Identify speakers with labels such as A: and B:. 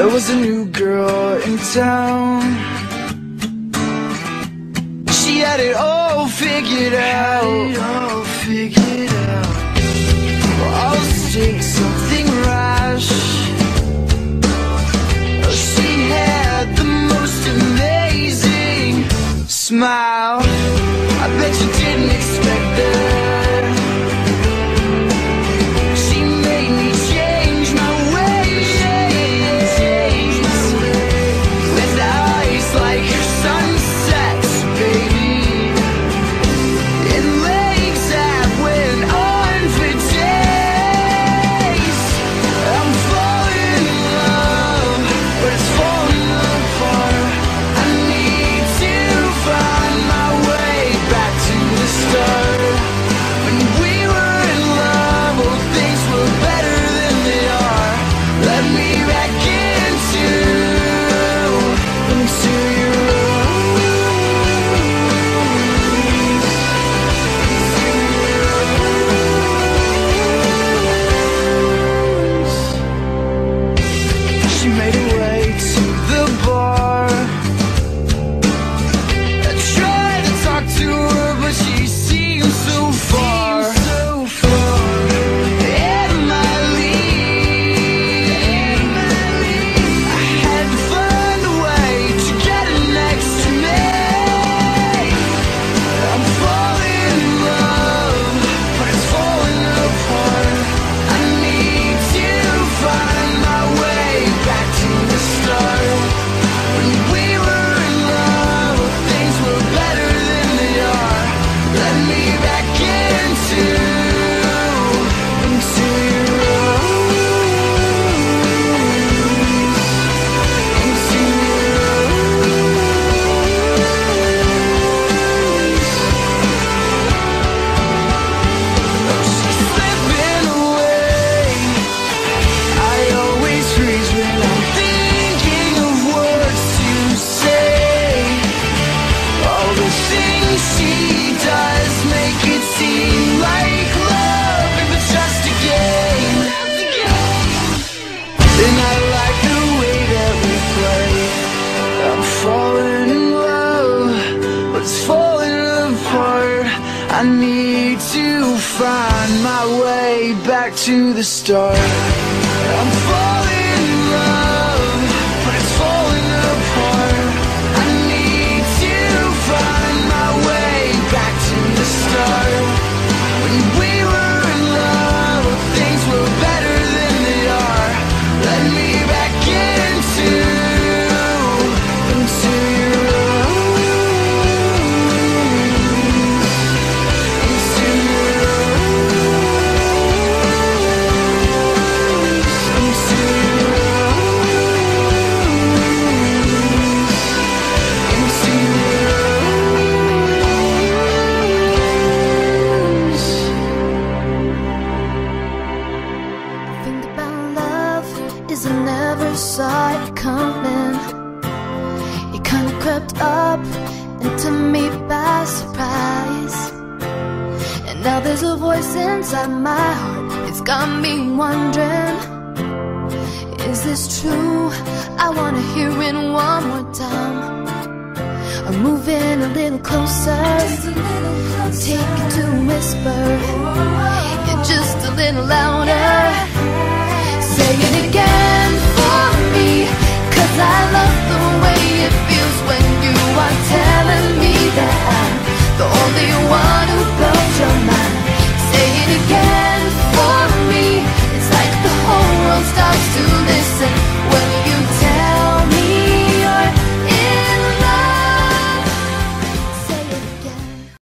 A: was a new girl in town. She had it all figured out. Well, I'll take something rash. She had the most amazing smile. I bet you didn't expect that. She made me change my ways. With eyes like sunsets, baby, and legs that went on for days. I'm falling in love, but it's falling apart. I need to find my way back to the start. When we were in love, oh, things were better than they are. Let me back into your arms. She made her way to the bar. I tried to talk to her, but she seemed so far. In my league, I had to find a way to get her next to me. I'm falling in love, but it's falling apart. I need to find my way back to the start. When we were in love, things were better than they are. Let me back into your She's slipping away. I always freeze when I'm thinking of words to say. All the things she does make it seem like love, if it's just a game. And I like the way that we play. I'm falling in love, but it's falling apart. I need to find my way back to the start. I'm falling in love, but it's falling apart. I need to find my way back to the start. When we were in love, things were better than they are. Let me back into your
B: Think about love is I never saw it coming. It kinda crept up into me by surprise. And now there's a voice inside my heart. It's got me wondering, is this true? I wanna hear it one more time. I'm moving a little closer. Take it to a whisper. You're just a little louder.